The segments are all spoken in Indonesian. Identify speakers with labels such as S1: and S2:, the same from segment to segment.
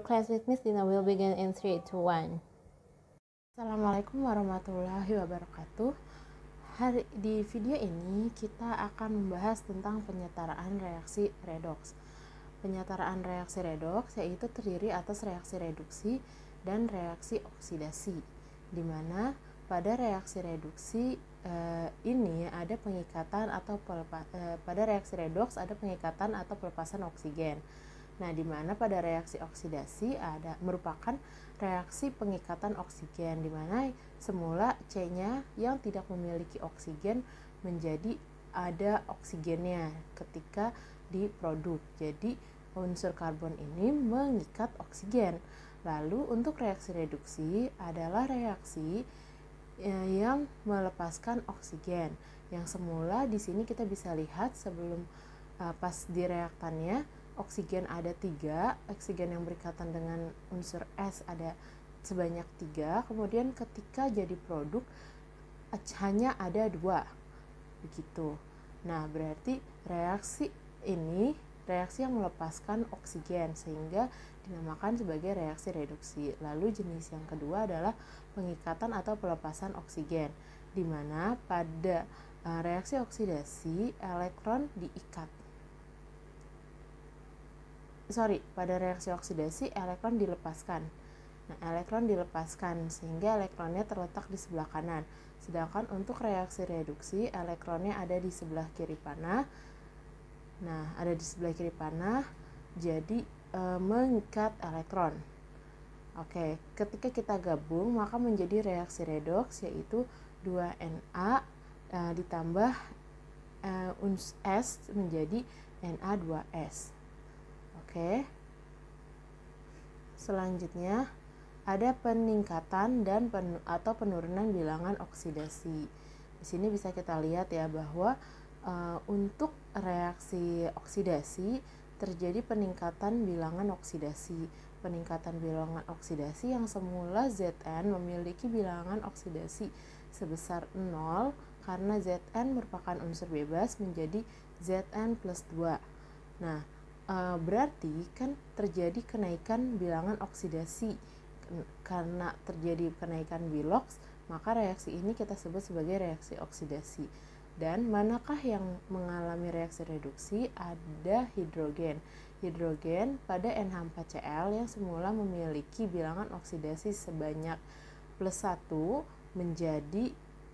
S1: class with Miss Dina will begin in 3, 2, 1. Assalamualaikum warahmatullahi wabarakatuh. Di video ini kita akan membahas tentang penyetaraan reaksi redoks. Penyetaraan reaksi redoks yaitu terdiri atas reaksi reduksi dan reaksi oksidasi, di mana pada reaksi reduksi ini ada pengikatan atau pada reaksi redoks ada pengikatan atau pelepasan oksigen. Nah, di mana pada reaksi oksidasi merupakan reaksi pengikatan oksigen, di mana semula C-nya yang tidak memiliki oksigen menjadi ada oksigennya ketika diproduk. Jadi unsur karbon ini mengikat oksigen. Lalu untuk reaksi reduksi adalah reaksi yang melepaskan oksigen. Yang semula di sini kita bisa lihat sebelum pas di reaktannya oksigen ada 3, oksigen yang berikatan dengan unsur S ada sebanyak 3, kemudian ketika jadi produk hanya ada 2, begitu. Nah, berarti reaksi ini reaksi yang melepaskan oksigen sehingga dinamakan sebagai reaksi reduksi. Lalu jenis yang kedua adalah pengikatan atau pelepasan oksigen, di mana pada reaksi oksidasi pada reaksi oksidasi elektron dilepaskan. Nah, elektron dilepaskan sehingga elektronnya terletak di sebelah kanan. Sedangkan untuk reaksi reduksi elektronnya ada di sebelah kiri panah. Nah, ada di sebelah kiri panah, jadi mengikat elektron. Oke, ketika kita gabung maka menjadi reaksi redoks, yaitu 2Na ditambah S menjadi Na2S. Oke. Selanjutnya ada peningkatan atau penurunan bilangan oksidasi. Di sini bisa kita lihat ya bahwa untuk reaksi oksidasi terjadi peningkatan bilangan oksidasi. Peningkatan bilangan oksidasi yang semula Zn memiliki bilangan oksidasi sebesar 0 karena Zn merupakan unsur bebas menjadi Zn plus 2. Nah, berarti kan terjadi kenaikan bilangan oksidasi. Karena terjadi kenaikan biloks, maka reaksi ini kita sebut sebagai reaksi oksidasi. Dan manakah yang mengalami reaksi reduksi? Ada hidrogen. Hidrogen pada NH4Cl yang semula memiliki bilangan oksidasi sebanyak plus 1 menjadi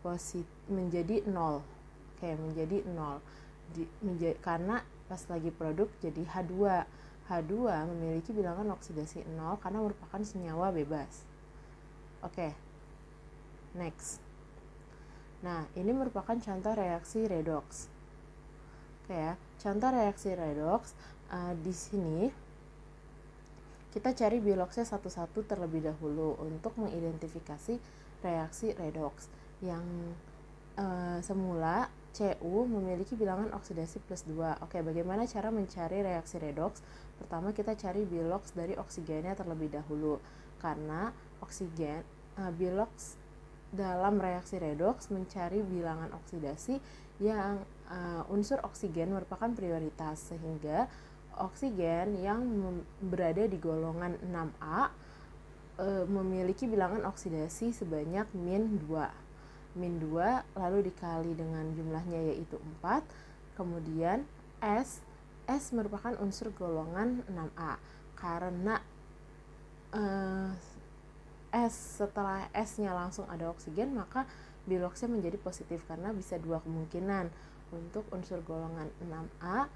S1: 0. Oke, menjadi 0. Karena pas lagi produk jadi H2. H2 memiliki bilangan oksidasi 0 karena merupakan senyawa bebas. Oke. Next. Nah, ini merupakan contoh reaksi redoks. Oke ya, contoh reaksi redoks di sini kita cari biloksnya satu-satu terlebih dahulu untuk mengidentifikasi reaksi redoks. Yang semula Cu memiliki bilangan oksidasi plus 2. Oke, bagaimana cara mencari reaksi redoks? Pertama kita cari biloks dari oksigennya terlebih dahulu. Karena biloks dalam reaksi redoks mencari bilangan oksidasi yang unsur oksigen merupakan prioritas, sehingga oksigen yang berada di golongan 6A memiliki bilangan oksidasi sebanyak min 2. Min 2 lalu dikali dengan jumlahnya yaitu 4. Kemudian S merupakan unsur golongan 6A. Karena setelah S-nya langsung ada oksigen, maka biloksnya menjadi positif karena bisa 2 kemungkinan. Untuk unsur golongan 6A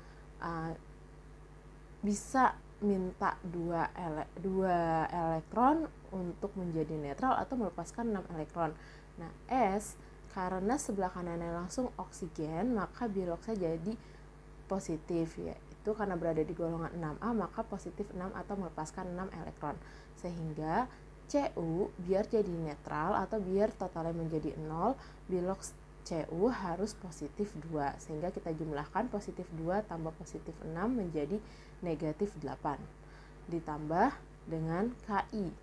S1: bisa minta 2 elektron untuk menjadi netral atau melepaskan 6 elektron. Nah, S karena sebelah kanannya langsung oksigen, maka biloksnya jadi positif, yaitu karena berada di golongan 6A maka positif 6 atau melepaskan 6 elektron. Sehingga Cu biar jadi netral atau biar totalnya menjadi 0, biloks Cu harus positif 2, sehingga kita jumlahkan positif 2 tambah positif 6 menjadi negatif 8. Ditambah dengan Ki.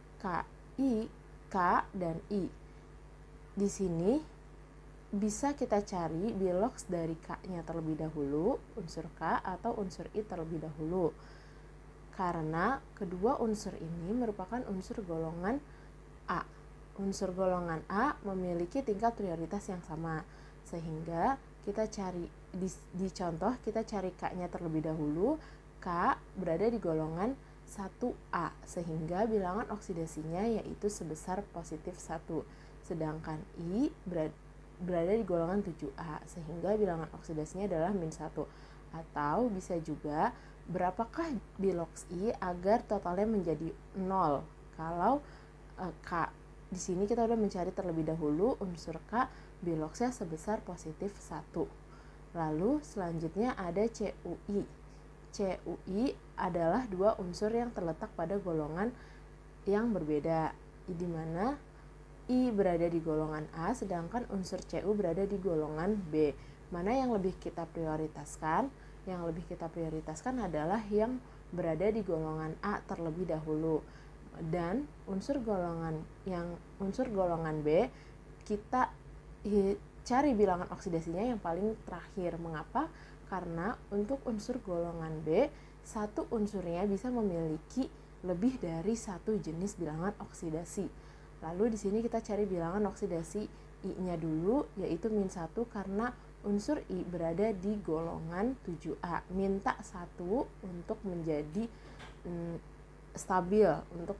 S1: K dan I. Di sini bisa kita cari biloks dari K-nya terlebih dahulu, unsur K atau unsur I terlebih dahulu. karena kedua unsur ini merupakan unsur golongan A. Unsur golongan A memiliki tingkat prioritas yang sama, sehingga kita cari di contoh kita cari K-nya terlebih dahulu. K berada di golongan 1A, sehingga bilangan oksidasinya yaitu sebesar positif 1. Sedangkan I berada di golongan 7A, sehingga bilangan oksidasinya adalah -1. Atau bisa juga, berapakah bilox I agar totalnya menjadi 0? Kalau K, di sini kita udah mencari terlebih dahulu unsur K, biloxnya sebesar positif 1. Lalu selanjutnya ada CuI. CuI adalah dua unsur yang terletak pada golongan yang berbeda, di mana I berada di golongan A, sedangkan unsur Cu berada di golongan B. Mana yang lebih kita prioritaskan? Yang lebih kita prioritaskan adalah yang berada di golongan A terlebih dahulu. Dan unsur golongan B kita cari bilangan oksidasinya yang paling terakhir. Mengapa? Karena untuk unsur golongan B, satu unsurnya bisa memiliki lebih dari satu jenis bilangan oksidasi. Lalu di sini kita cari bilangan oksidasi I-nya dulu, yaitu -1, karena unsur I berada di golongan 7A. Minta 1 untuk menjadi stabil, untuk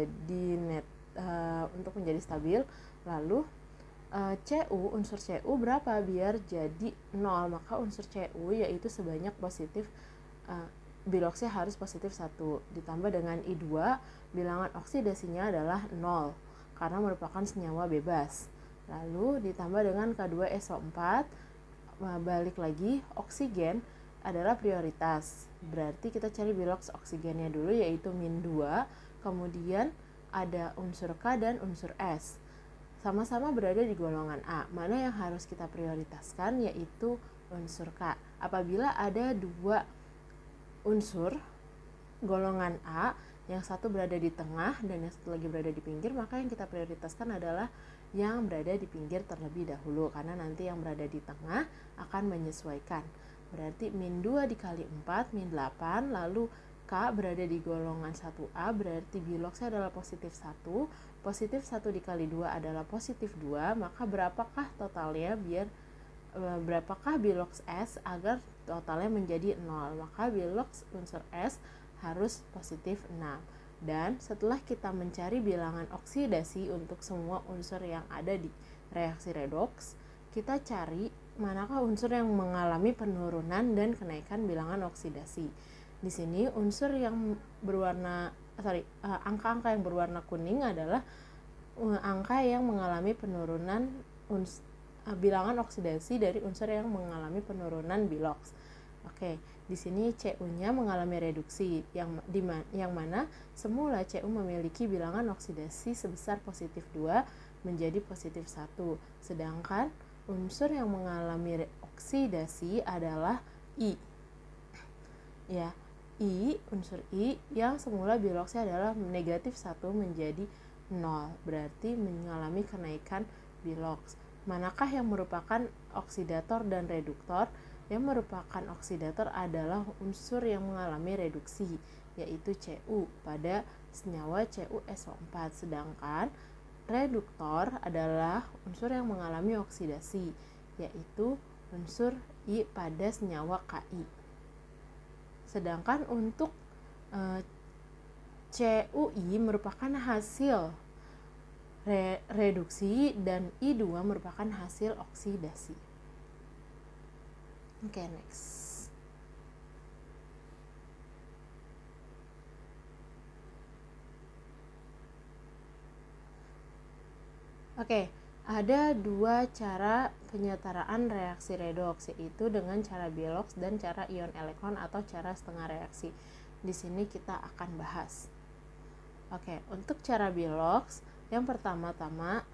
S1: menjadi stabil. Lalu unsur Cu berapa biar jadi 0? Maka unsur Cu yaitu sebanyak positif, biloxnya harus positif 1, ditambah dengan I2, bilangan oksidasinya adalah 0 karena merupakan senyawa bebas. Lalu ditambah dengan K2SO4, balik lagi, oksigen adalah prioritas, berarti kita cari bilox oksigennya dulu yaitu -2, kemudian ada unsur K dan unsur S. Sama-sama berada di golongan A. Mana yang harus kita prioritaskan? Yaitu unsur K. Apabila ada dua unsur golongan A, yang satu berada di tengah dan yang satu lagi berada di pinggir, maka yang kita prioritaskan adalah yang berada di pinggir terlebih dahulu, karena nanti yang berada di tengah akan menyesuaikan. Berarti -2 dikali 4, -8, lalu K berada di golongan 1A, berarti biloxnya adalah positif 1, positif 1 dikali 2 adalah positif 2, maka berapakah totalnya berapakah bilox S agar totalnya menjadi 0? Maka bilox unsur S harus positif 6. Dan setelah kita mencari bilangan oksidasi untuk semua unsur yang ada di reaksi redoks, kita cari manakah unsur yang mengalami penurunan dan kenaikan bilangan oksidasi. Di sini unsur yang angka-angka yang berwarna kuning adalah angka yang mengalami penurunan bilangan oksidasi dari unsur yang mengalami penurunan bilox. Oke, di sini Cu-nya mengalami reduksi yang mana semula Cu memiliki bilangan oksidasi sebesar positif 2 menjadi positif 1. Sedangkan unsur yang mengalami oksidasi adalah I. Ya, unsur I yang semula biloxnya adalah negatif 1 menjadi 0, berarti mengalami kenaikan bilox. Manakah yang merupakan oksidator dan reduktor? Yang merupakan oksidator adalah unsur yang mengalami reduksi, yaitu Cu pada senyawa CuSO4, sedangkan reduktor adalah unsur yang mengalami oksidasi, yaitu unsur I pada senyawa Ki. Sedangkan untuk CuI merupakan hasil reduksi dan I2 merupakan hasil oksidasi. Oke, next. Oke, ada dua cara penyetaraan reaksi redoks, yaitu dengan cara bilox dan cara ion elektron atau cara setengah reaksi. Di sini kita akan bahas. Oke, untuk cara bilox, yang pertama-tama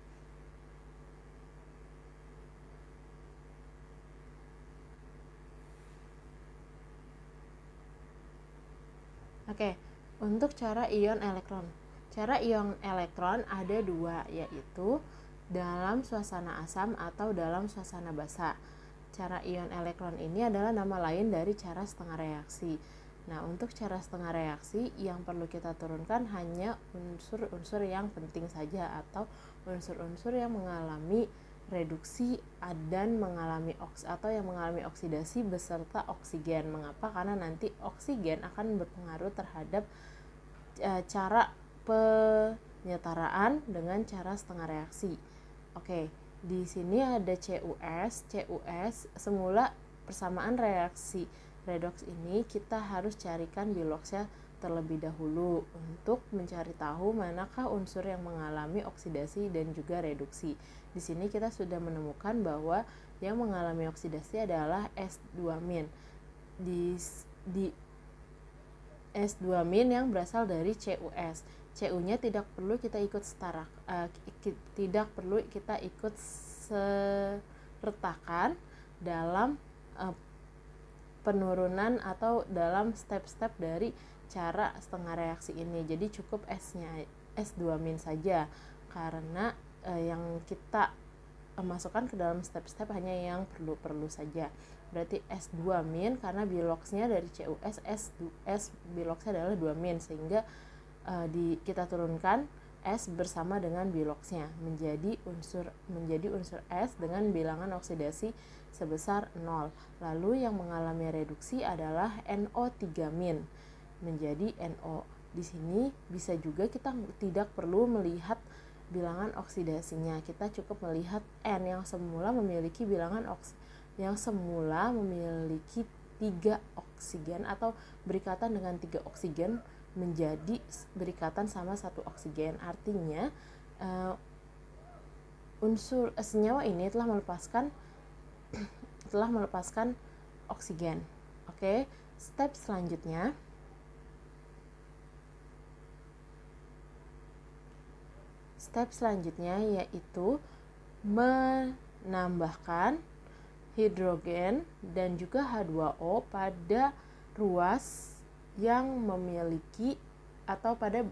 S1: untuk cara ion elektron. Cara ion elektron ada dua, yaitu dalam suasana asam atau dalam suasana basa. Cara ion elektron ini adalah nama lain dari cara setengah reaksi. Nah, untuk cara setengah reaksi yang perlu kita turunkan hanya unsur-unsur yang penting saja atau unsur-unsur yang mengalami reduksi dan mengalami yang mengalami oksidasi beserta oksigen. Mengapa? Karena nanti oksigen akan berpengaruh terhadap cara penyetaraan dengan cara setengah reaksi. Oke, di sini ada CuS. CuS semula persamaan reaksi redoks ini kita harus carikan biloxnya terlebih dahulu untuk mencari tahu manakah unsur yang mengalami oksidasi dan juga reduksi. Di sini kita sudah menemukan bahwa yang mengalami oksidasi adalah S2-. Di S2- yang berasal dari CuS. Cu-nya tidak perlu kita ikut tidak perlu kita ikut sertakan dalam penurunan atau dalam step-step dari cara setengah reaksi ini. Jadi cukup S-nya S2- saja, karena yang kita masukkan ke dalam step-step hanya yang perlu saja. Berarti S2- karena biloxnya dari CuS S biloxnya adalah 2- sehingga kita turunkan S bersama dengan biloxnya menjadi unsur S dengan bilangan oksidasi sebesar 0. Lalu yang mengalami reduksi adalah NO3- menjadi NO. Di sini bisa juga kita tidak perlu melihat bilangan oksidasinya. Kita cukup melihat N yang semula memiliki 3 oksigen atau berikatan dengan 3 oksigen menjadi berikatan sama 1 oksigen. Artinya unsur senyawa ini telah melepaskan oksigen. Oke, step selanjutnya yaitu menambahkan hidrogen dan juga H2O pada ruas yang memiliki atau pada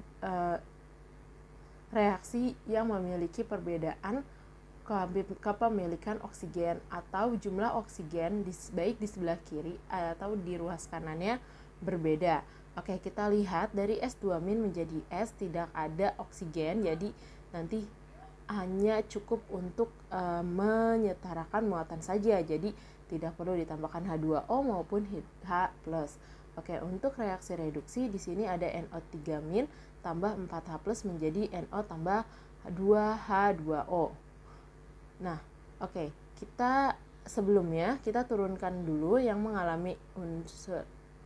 S1: reaksi yang memiliki perbedaan kepemilikan oksigen atau jumlah oksigen baik di sebelah kiri atau di ruas kanannya berbeda. Oke, kita lihat dari S2- menjadi S tidak ada oksigen, jadi nanti hanya cukup untuk menyetarakan muatan saja, jadi tidak perlu ditambahkan H2O maupun H+. Oke, untuk reaksi reduksi di sini ada NO3- tambah 4H+ menjadi NO tambah 2H2O. Nah, oke, sebelumnya kita turunkan dulu yang mengalami unsur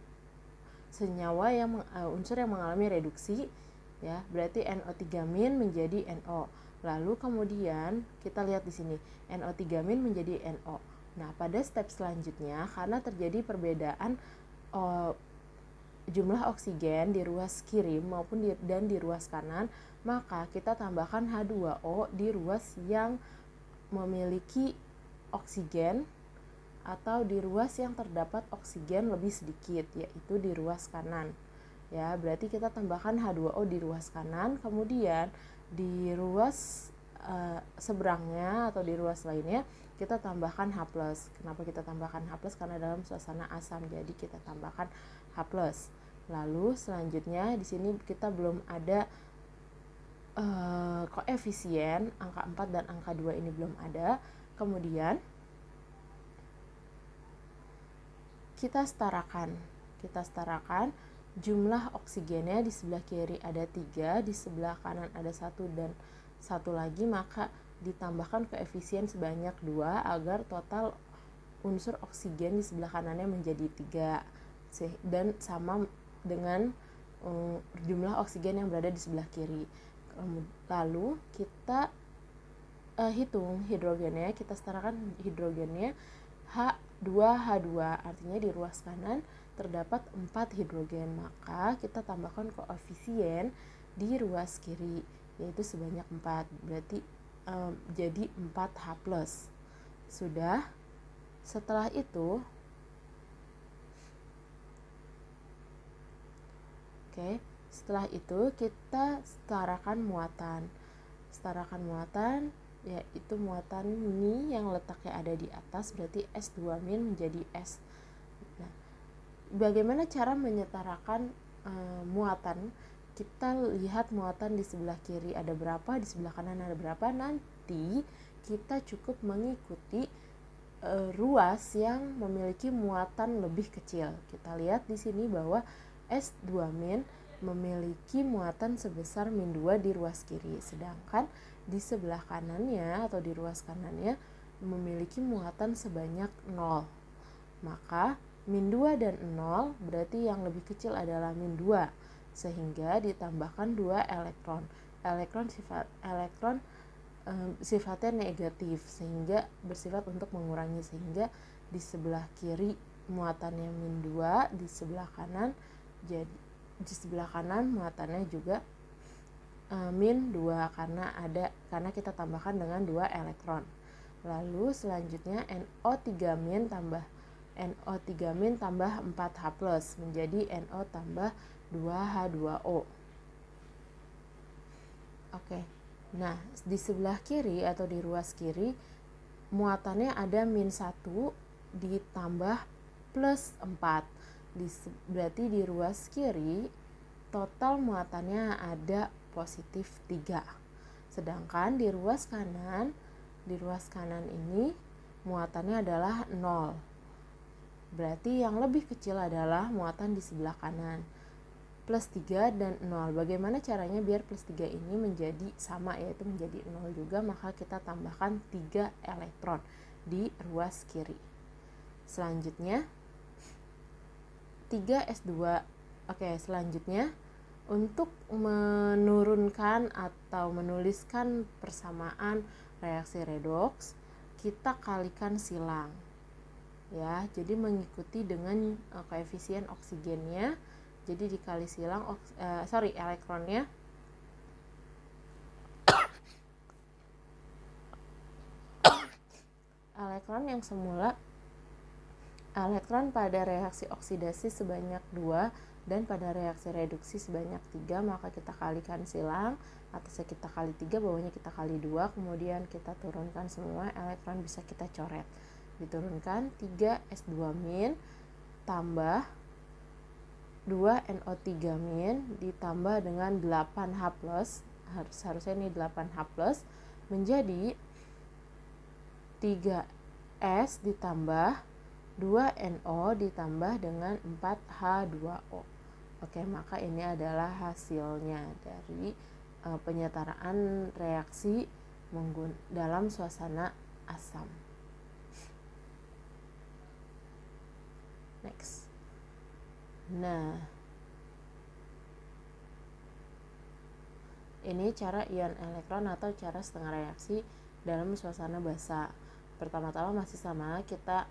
S1: yang mengalami reduksi, ya. Berarti NO3- menjadi NO. Lalu kemudian kita lihat di sini NO3- menjadi NO. Nah, pada step selanjutnya karena terjadi perbedaan jumlah oksigen di ruas kiri maupun di ruas kanan, maka kita tambahkan H2O di ruas yang memiliki oksigen atau di ruas yang terdapat oksigen lebih sedikit, yaitu di ruas kanan. Ya, berarti kita tambahkan H2O di ruas kanan, kemudian di ruas seberangnya atau di ruas lainnya kita tambahkan H+. Kenapa kita tambahkan H+? Karena dalam suasana asam, jadi kita tambahkan H+. Lalu selanjutnya di sini kita belum ada koefisien angka 4 dan angka 2 ini belum ada. Kemudian kita setarakan jumlah oksigennya di sebelah kiri ada 3, di sebelah kanan ada 1 dan 1 lagi, maka ditambahkan koefisien sebanyak 2 agar total unsur oksigen di sebelah kanannya menjadi 3 dan sama dengan jumlah oksigen yang berada di sebelah kiri. Lalu kita hitung hidrogennya, kita setarakan hidrogennya H2H2, artinya di ruas kanan terdapat 4 hidrogen, maka kita tambahkan koefisien di ruas kiri yaitu sebanyak 4, berarti jadi 4H+. Sudah. Setelah itu kita setarakan muatan yaitu muatan ini yang letaknya ada di atas, berarti S2- menjadi S. Nah, bagaimana cara menyetarakan muatan? Kita lihat muatan di sebelah kiri ada berapa, di sebelah kanan ada berapa. Nanti kita cukup mengikuti ruas yang memiliki muatan lebih kecil. Kita lihat di sini bahwa S2 min memiliki muatan sebesar min 2 di ruas kiri, sedangkan di sebelah kanannya atau di ruas kanannya memiliki muatan sebanyak 0. Maka min 2 dan 0 berarti yang lebih kecil adalah min 2, sehingga ditambahkan 2 elektron. Elektron sifatnya negatif, sehingga bersifat untuk mengurangi, sehingga di sebelah kiri muatannya min 2, di sebelah kanan muatannya juga min 2 karena kita tambahkan dengan 2 elektron. Lalu selanjutnya NO3 min tambah 4H+ menjadi NO tambah 2H2O. Oke. Nah, di sebelah kiri atau di ruas kiri muatannya ada min 1 ditambah plus 4. Berarti di ruas kiri total muatannya ada positif 3. Sedangkan di ruas kanan ini muatannya adalah 0. Berarti yang lebih kecil adalah muatan di sebelah kanan, plus 3 dan 0. Bagaimana caranya biar plus 3 ini menjadi sama, yaitu menjadi 0 juga? Maka kita tambahkan 3 elektron di ruas kiri. Selanjutnya 3S2. Oke, selanjutnya untuk menurunkan atau menuliskan persamaan reaksi redoks, kita kalikan silang. Ya, jadi mengikuti dengan koefisien oksigennya. Jadi dikali silang elektronnya. Elektron yang semula elektron pada reaksi oksidasi sebanyak 2 dan pada reaksi reduksi sebanyak 3, maka kita kalikan silang. Atasnya kita kali 3, bawahnya kita kali 2, kemudian kita turunkan semua, elektron bisa kita coret. Diturunkan 3S2 min tambah 2NO3 min ditambah dengan 8H+, harusnya ini 8H+, menjadi 3S ditambah 2NO ditambah dengan 4H2O. Oke, maka ini adalah hasilnya dari penyetaraan reaksi dalam suasana asam. Next. Nah, ini cara ion elektron atau cara setengah reaksi dalam suasana basa. Pertama-tama masih sama, kita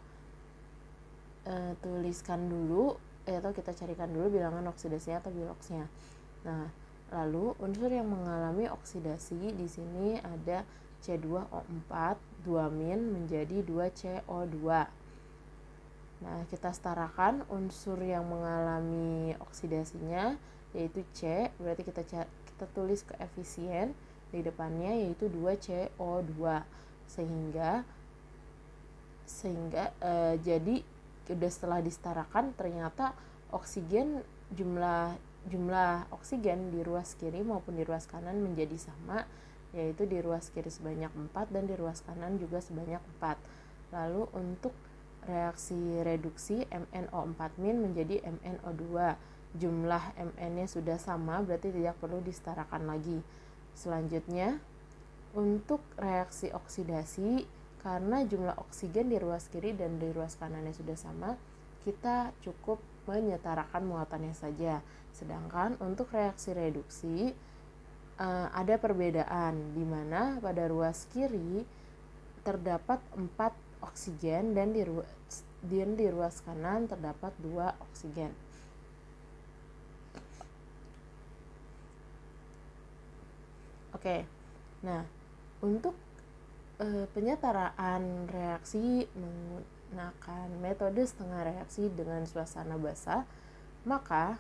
S1: tuliskan dulu atau kita carikan dulu bilangan oksidasinya atau biloksnya. Nah, lalu unsur yang mengalami oksidasi di sini ada C2O4 2- menjadi 2CO2. Nah, kita setarakan unsur yang mengalami oksidasinya yaitu C, berarti kita tulis koefisien di depannya yaitu 2CO2, sehingga jadi udah setelah disetarakan ternyata oksigen jumlah oksigen di ruas kiri maupun di ruas kanan menjadi sama, yaitu di ruas kiri sebanyak 4 dan di ruas kanan juga sebanyak 4. Lalu untuk reaksi reduksi MnO4- menjadi MnO2, jumlah Mn-nya sudah sama, berarti tidak perlu disetarakan lagi. Selanjutnya untuk reaksi oksidasi, karena jumlah oksigen di ruas kiri dan di ruas kanannya sudah sama, kita cukup menyetarakan muatannya saja. Sedangkan untuk reaksi reduksi ada perbedaan, di mana pada ruas kiri terdapat 4 oksigen dan di ruas kanan terdapat 2 oksigen. Oke. Nah, untuk penyetaraan reaksi menggunakan metode setengah reaksi dengan suasana basa, maka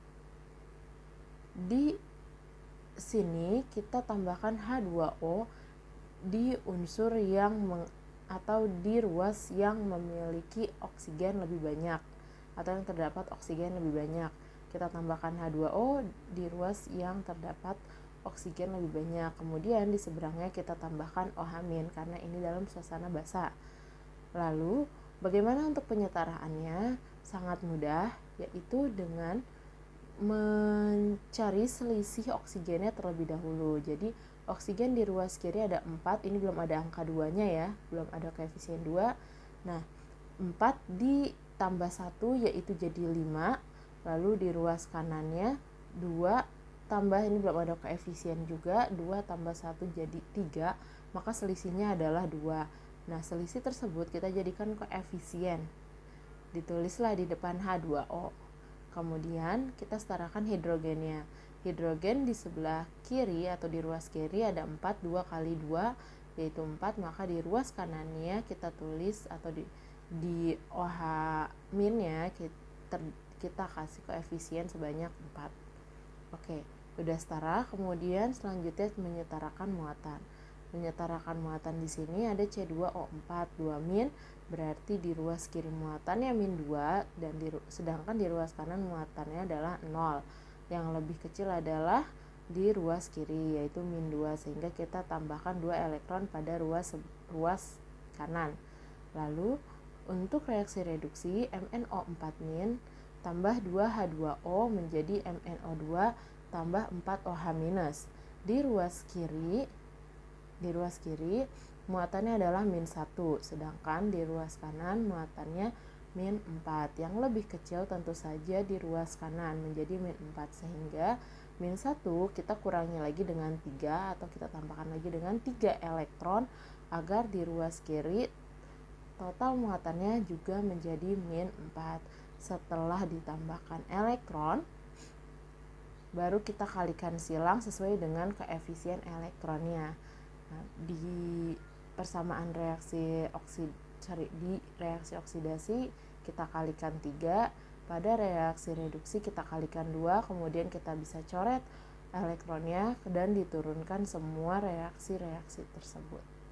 S1: di sini kita tambahkan H2O di unsur yang atau di ruas yang memiliki oksigen lebih banyak. atau yang terdapat oksigen lebih banyak. Kita tambahkan H2O di ruas yang terdapat oksigen lebih banyak. Kemudian di seberangnya kita tambahkan OH- karena ini dalam suasana basa. Lalu bagaimana untuk penyetaraannya? Sangat mudah, yaitu dengan mencari selisih oksigennya terlebih dahulu. Jadi oksigen di ruas kiri ada 4, ini belum ada angka 2-nya ya, belum ada koefisien 2. Nah, 4 ditambah 1 yaitu jadi 5. Lalu di ruas kanannya 2 tambah, ini belum ada koefisien juga, 2 tambah 1 jadi 3, maka selisihnya adalah 2. Nah, selisih tersebut kita jadikan koefisien. Ditulislah di depan H2O. Kemudian kita setarakan hidrogennya. Hidrogen di sebelah kiri atau di ruas kiri ada 4, 2 kali 2 yaitu 4, maka di ruas kanannya kita tulis atau di OH-nya kita kasih koefisien sebanyak 4. Oke, udah setara. Kemudian selanjutnya menyetarakan muatan. Menyetarakan muatan di sini ada C2O4 2-, berarti di ruas kiri muatannya -2 dan sedangkan di ruas kanan muatannya adalah 0. Yang lebih kecil adalah di ruas kiri yaitu -2, sehingga kita tambahkan 2 elektron pada ruas kanan. Lalu untuk reaksi reduksi MnO4- tambah 2H2O menjadi MnO2 tambah 4OH-. Di ruas kiri muatannya adalah -1, sedangkan di ruas kanan muatannya -4. Yang lebih kecil tentu saja di ruas kanan menjadi -4, sehingga -1 kita kurangi lagi dengan 3 atau kita tambahkan lagi dengan 3 elektron agar di ruas kiri total muatannya juga menjadi -4. Setelah ditambahkan elektron, baru kita kalikan silang sesuai dengan koefisien elektronnya. Nah, di persamaan reaksi oksidasi kita kalikan 3, pada reaksi reduksi kita kalikan 2, kemudian kita bisa coret elektronnya dan diturunkan semua reaksi-reaksi tersebut.